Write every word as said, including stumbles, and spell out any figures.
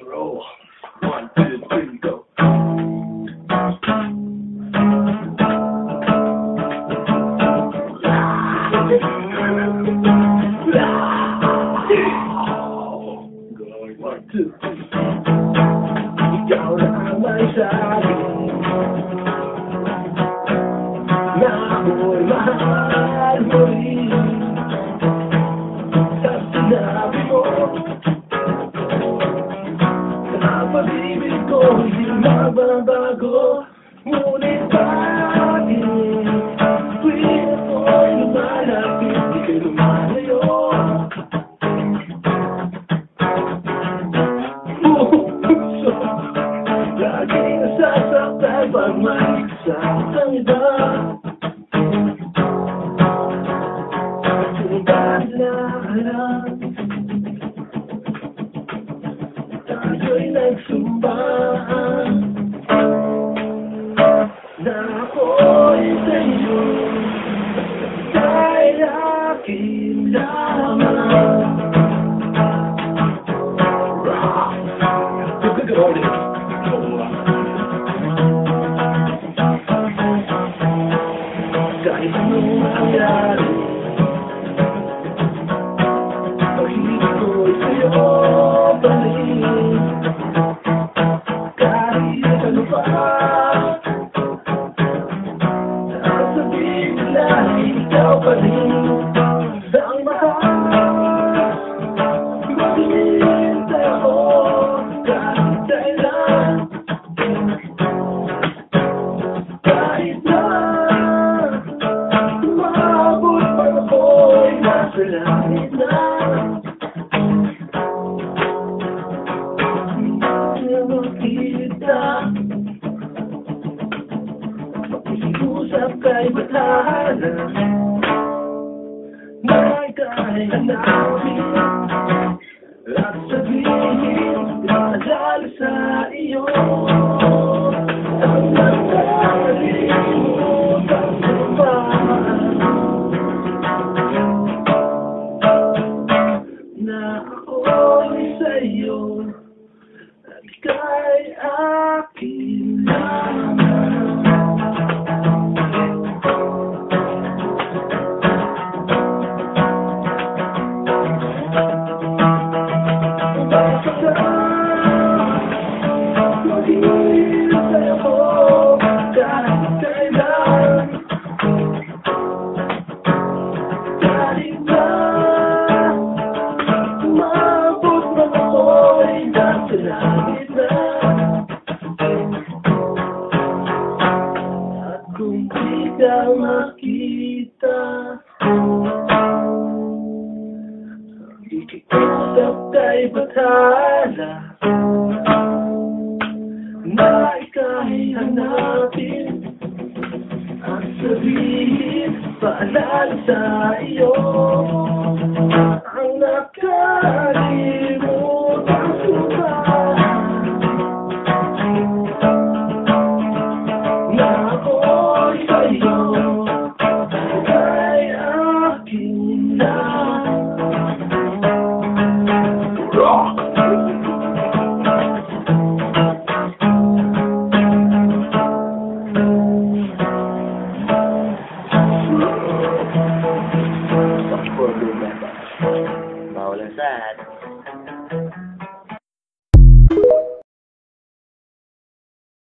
roll. One, two, three, go. Going one, two, three. Ikaw na ang may sabi na ako'y mahal mo rin. Sa sinabi mo na pag-ibig ko hindi magbabago. Ngunit bakit tuwing ako'y lumalapit di kayo lumalayo? Puso laging nasasaktan pag may kasama iba. Tayo'y nagsumbaan na ako'y sa'yo ay akin lamang. Kahit anong mangyari, pag-ibig ko'y sa'yo pa rin. Kahit ano pa sasabihin nila, ikaw pa rin ang mahal. Maghihintay ako kahit kailan, kahit na umabot man ako'y nasa langit na. Usap kay batala na ika'y hanapin at sabihin madala sa iyo ang nakalimutan mo pa na ako'y sa'yo at ika'y akin lamang. Maghihintay ako kahit kailan, kahit na umabot man ako'y nasa langit na. At kung di ka makita, ikiusap kay batala na ika'y hanapin at sabihin paalala sa iyo ang nakalimutan.